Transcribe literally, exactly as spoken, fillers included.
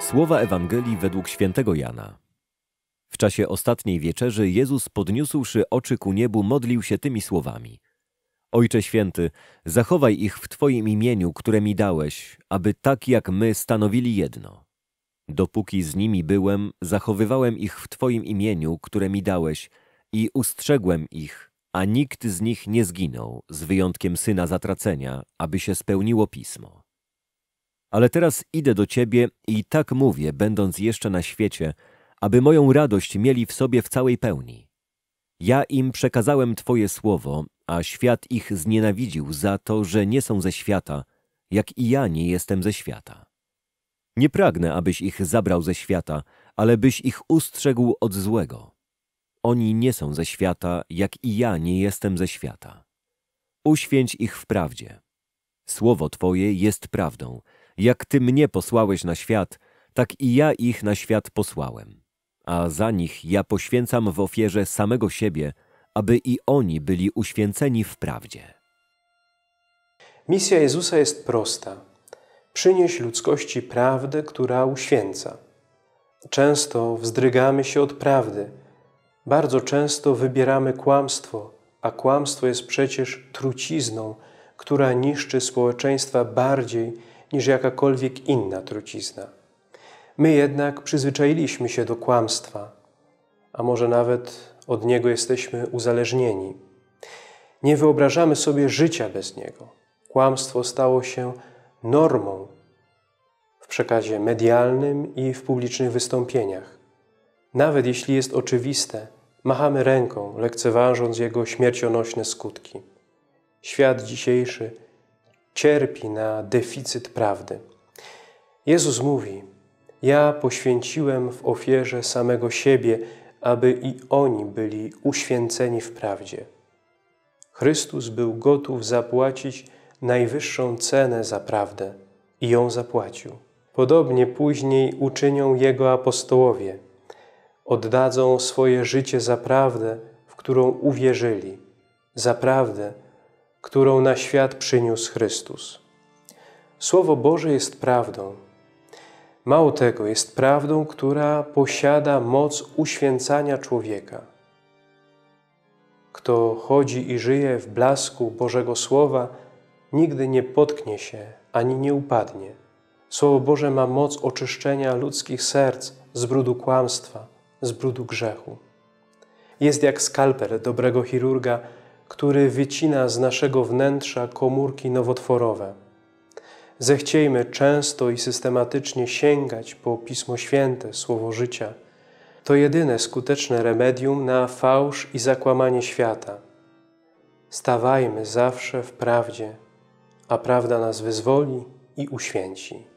Słowa Ewangelii według świętego Jana. W czasie ostatniej wieczerzy Jezus, podniósłszy oczy ku niebu, modlił się tymi słowami: Ojcze Święty, zachowaj ich w Twoim imieniu, które mi dałeś, aby tak jak my stanowili jedno. Dopóki z nimi byłem, zachowywałem ich w Twoim imieniu, które mi dałeś, i ustrzegłem ich, a nikt z nich nie zginął, z wyjątkiem syna zatracenia, aby się spełniło Pismo. Ale teraz idę do Ciebie i tak mówię, będąc jeszcze na świecie, aby moją radość mieli w sobie w całej pełni. Ja im przekazałem Twoje słowo, a świat ich znienawidził za to, że nie są ze świata, jak i ja nie jestem ze świata. Nie pragnę, abyś ich zabrał ze świata, ale byś ich ustrzegł od złego. Oni nie są ze świata, jak i ja nie jestem ze świata. Uświęć ich w prawdzie. Słowo Twoje jest prawdą. Jak Ty mnie posłałeś na świat, tak i ja ich na świat posłałem. A za nich ja poświęcam w ofierze samego siebie, aby i oni byli uświęceni w prawdzie. Misja Jezusa jest prosta. Przynieść ludzkości prawdę, która uświęca. Często wzdrygamy się od prawdy. Bardzo często wybieramy kłamstwo, a kłamstwo jest przecież trucizną, która niszczy społeczeństwa bardziej niż jakakolwiek inna trucizna. My jednak przyzwyczailiśmy się do kłamstwa, a może nawet od niego jesteśmy uzależnieni. Nie wyobrażamy sobie życia bez niego. Kłamstwo stało się normą w przekazie medialnym i w publicznych wystąpieniach. Nawet jeśli jest oczywiste, machamy ręką, lekceważąc jego śmiercionośne skutki. Świat dzisiejszy cierpi na deficyt prawdy. Jezus mówi: ja poświęciłem w ofierze samego siebie, aby i oni byli uświęceni w prawdzie. Chrystus był gotów zapłacić najwyższą cenę za prawdę i ją zapłacił. Podobnie później uczynią Jego apostołowie. Oddadzą swoje życie za prawdę, w którą uwierzyli, za prawdę, którą na świat przyniósł Chrystus. Słowo Boże jest prawdą. Mało tego, jest prawdą, która posiada moc uświęcania człowieka. Kto chodzi i żyje w blasku Bożego Słowa, nigdy nie potknie się ani nie upadnie. Słowo Boże ma moc oczyszczenia ludzkich serc z brudu kłamstwa, z brudu grzechu. Jest jak skalpel dobrego chirurga, który wycina z naszego wnętrza komórki nowotworowe. Zechciejmy często i systematycznie sięgać po Pismo Święte, Słowo Życia. To jedyne skuteczne remedium na fałsz i zakłamanie świata. Stawajmy zawsze w prawdzie, a prawda nas wyzwoli i uświęci.